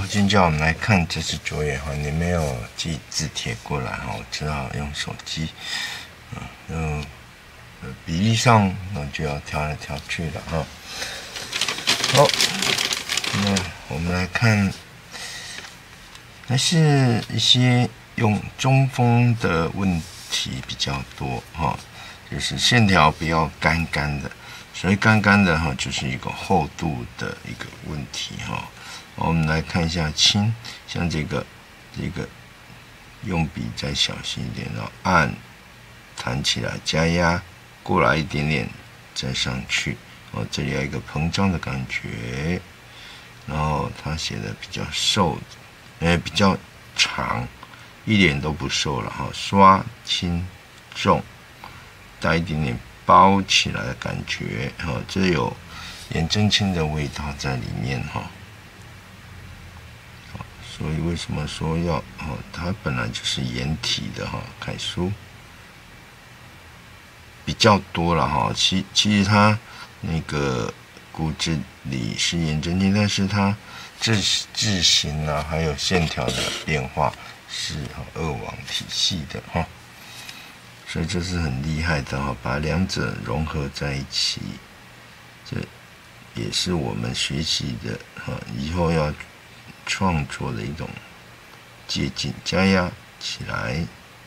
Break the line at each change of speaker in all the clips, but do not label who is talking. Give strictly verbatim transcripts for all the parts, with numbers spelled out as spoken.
接着我们来看这次作业哈，你没有寄字帖过来哈，我只好用手机，嗯，呃，比例上那就要调来调去了哈。好，那我们来看，还是一些用中锋的问题比较多哈，就是线条不要干干的，所以干干的哈就是一个厚度的一个问题哈。我们来看一下轻，像这个这个用笔再小心一点，然后按弹起来，加压过来一点点，再上去。哦，这里有一个膨胀的感觉，然后它写的比较瘦，呃，比较长，一点都不瘦了哈。刷轻重，带一点点包起来的感觉，哈，这有颜真卿的味道在里面哈。所以为什么说要哦？它本来就是颜体的哈，楷书比较多了哈。其其实它那个骨子里是颜真卿，但是它字字形啊，还有线条的变化是二王体系的哈。所以这是很厉害的哈，把两者融合在一起，这也是我们学习的哈，以后要创作的一种接近，加压起来，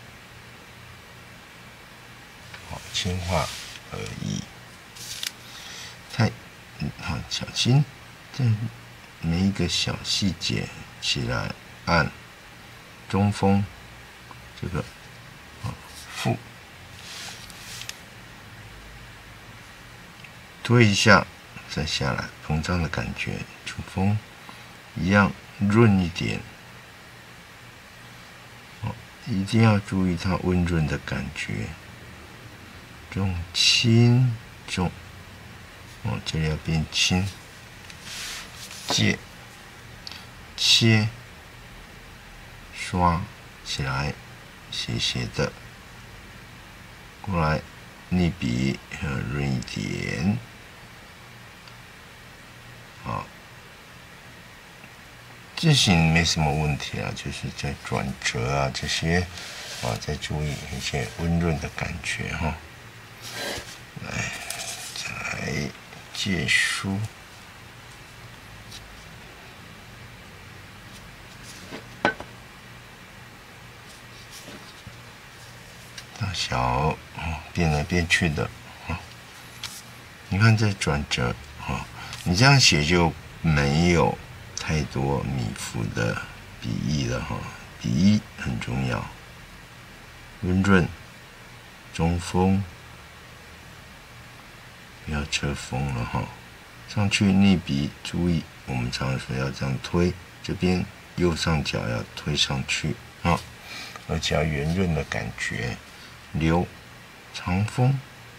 好，轻化而已。太，好，小心，这每一个小细节起来，按中锋，这个，啊，负，推一下，再下来，膨胀的感觉，中锋，一样。润一点，哦，一定要注意它温润的感觉。重轻重，哦，这里要变轻。借切刷起来，斜斜的过来，逆笔润一点，好。字形没什么问题啊，就是在转折啊这些啊，再注意一些温润的感觉哈。来，再来借书，大小哦变来变去的啊。你看这转折啊，你这样写就没有太多米芾的笔意了哈，笔意很重要，温润，中锋，不要侧锋了哈。上去逆笔，注意，我们常说要这样推，这边右上角要推上去啊，而且要圆润的感觉，留长锋。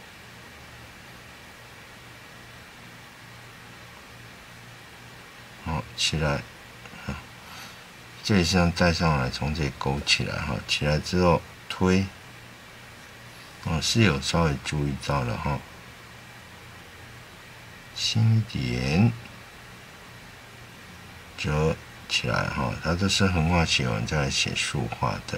好，起来，啊，这里像带上来，从这里勾起来哈，起来之后推，哦，是有稍微注意到了哈，轻一点，折起来哈，它都是横画写完再来写竖画的。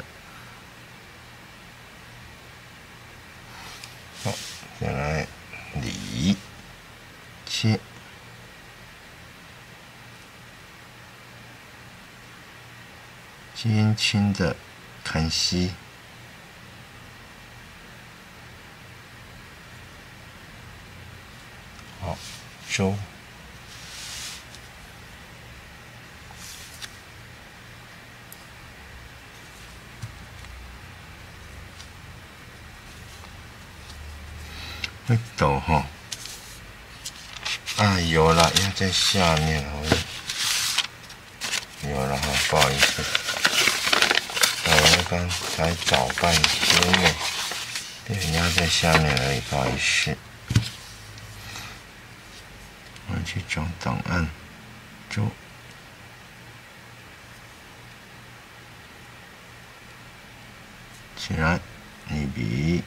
好，再来理切。轻轻的看息，好，收，会抖哈，啊，有了，要在下面哦，有了哈，不好意思。我刚才找半天呢，对，人家在下面而已，不好意思。我去找档案，周起来，逆笔，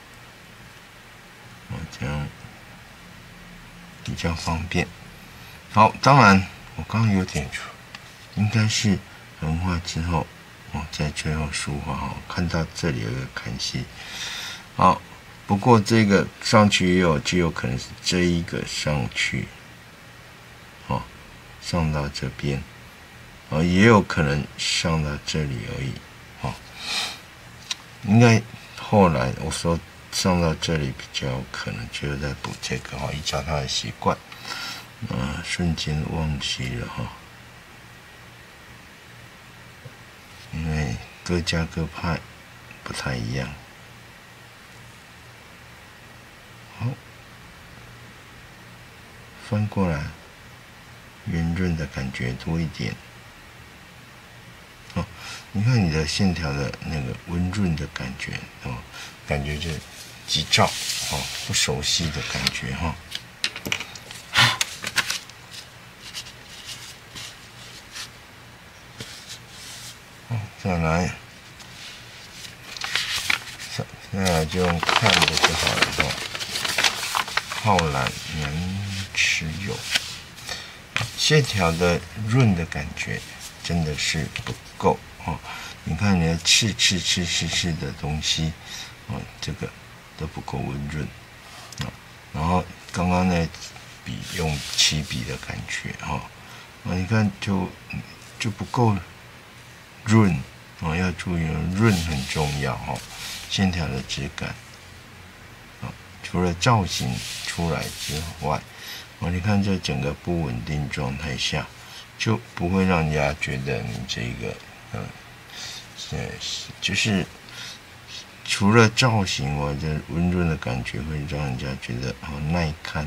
我这样比较方便。好，当然我刚刚有点应该是横画之后，哦，在最后竖画哦，看到这里有一个看隙，好，不过这个上去也有就有可能是这一个上去，哦，上到这边，哦，也有可能上到这里而已，哦，应该后来我说上到这里比较有可能，就在补这个哈，依照他的习惯，啊，瞬间忘记了哈。因为各家各派不太一样。好，翻过来，圆润的感觉多一点。哦，你看你的线条的那个温润的感觉哦，感觉就急躁哦，不熟悉的感觉哈。再来，再来就用看的就好了哈。浩然难持有，线条的润的感觉真的是不够哦。你看你的刺刺刺刺刺的东西，哦，这个都不够温润啊。然后刚刚那笔用起笔的感觉哈，啊，你看就就不够润。哦，要注意，润很重要哈、哦，线条的质感。哦，除了造型出来之外，哦，你看这整个不稳定状态下，就不会让人家觉得你这个，嗯，呃，就是除了造型，我这温润的感觉会让人家觉得好耐看。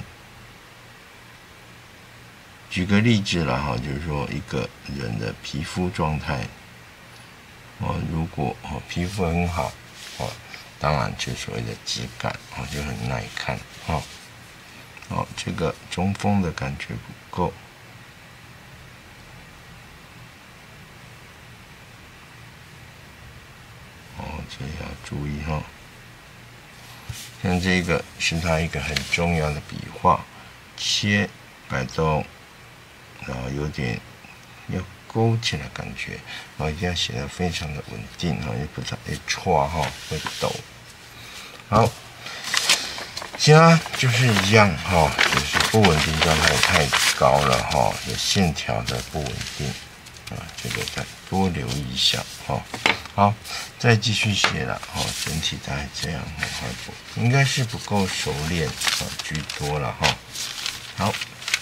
举个例子啦哈，就是说一个人的皮肤状态。哦，如果哦皮肤很好，哦，当然就所谓的质感，哦就很耐看，哦，哦这个中锋的感觉不够，哦这要注意哈、哦。像这个是它一个很重要的笔画，切摆动，然后有点要勾起来感觉，然后一定要写得非常的稳定哈，也不太会错哈，会抖。好，其他就是一样哈，就是不稳定状态太高了哈，有线条的不稳定啊，这个再多留意一下哈。好，再继续写了哈，整体大概这样哈，应该是不够熟练啊居多了哈。好。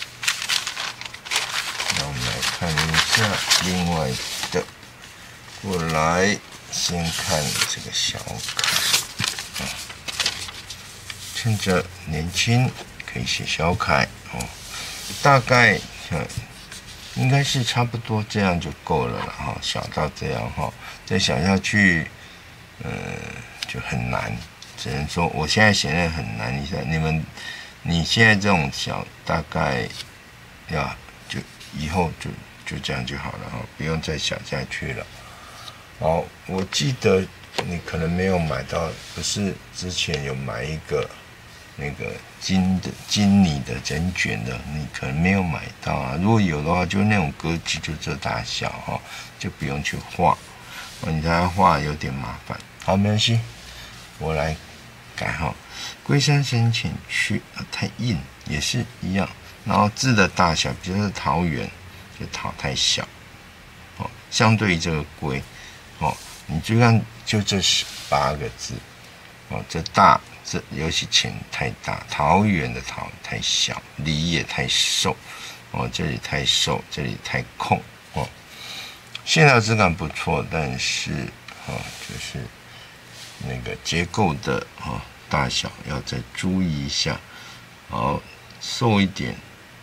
那我们来看一下另外的，过来先看这个小楷啊，趁着年轻可以写小楷哦，大概嗯应该是差不多这样就够了了哈，小到这样哈，再小下去，呃就很难，只能说我现在写的很难，你你们你现在这种小大概要就。以后就就这样就好了哈，不用再想下去了。好，我记得你可能没有买到，不是之前有买一个那个金的金泥的整卷的，你可能没有买到啊。如果有的话，就那种格子就这大小哈，就不用去画。你再画有点麻烦。好，没关系，我来改哈。龟山深浅去啊，太硬也是一样。然后字的大小，比如说桃园，就桃太小，哦，相对于这个龟，哦，你就看就这十八个字，哦，这大这尤其浅太大，桃园的桃太小，梨也太瘦，哦，这里太瘦，这里太空，哦，线条质感不错，但是哦，就是那个结构的哦大小要再注意一下，好，瘦一点。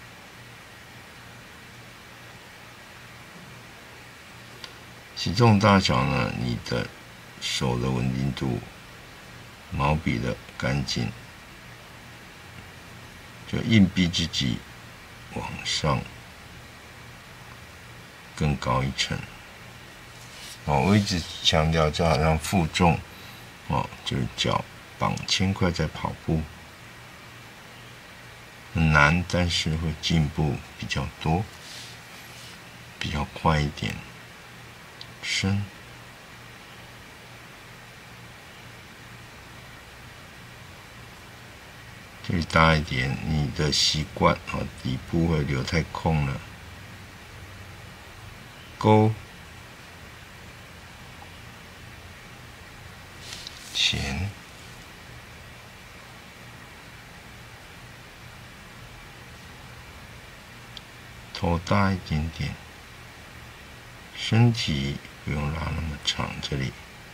起重大小呢，你的手的稳定度，毛笔的干净，就硬币之极往上更高一层。哦，我一直强调，就好像负重，哦，就是脚绑轻快在跑步，很难，但是会进步比较多。 比较快一点，深。这里大一点，你的习惯啊，底部会留太空了。勾，前，头大一点点，身体不用拉那么长，这里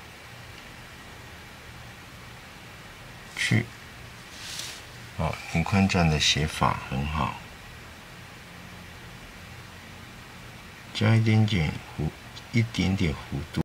去。好，林宽站的写法很好，加一点点弧，一点点弧度。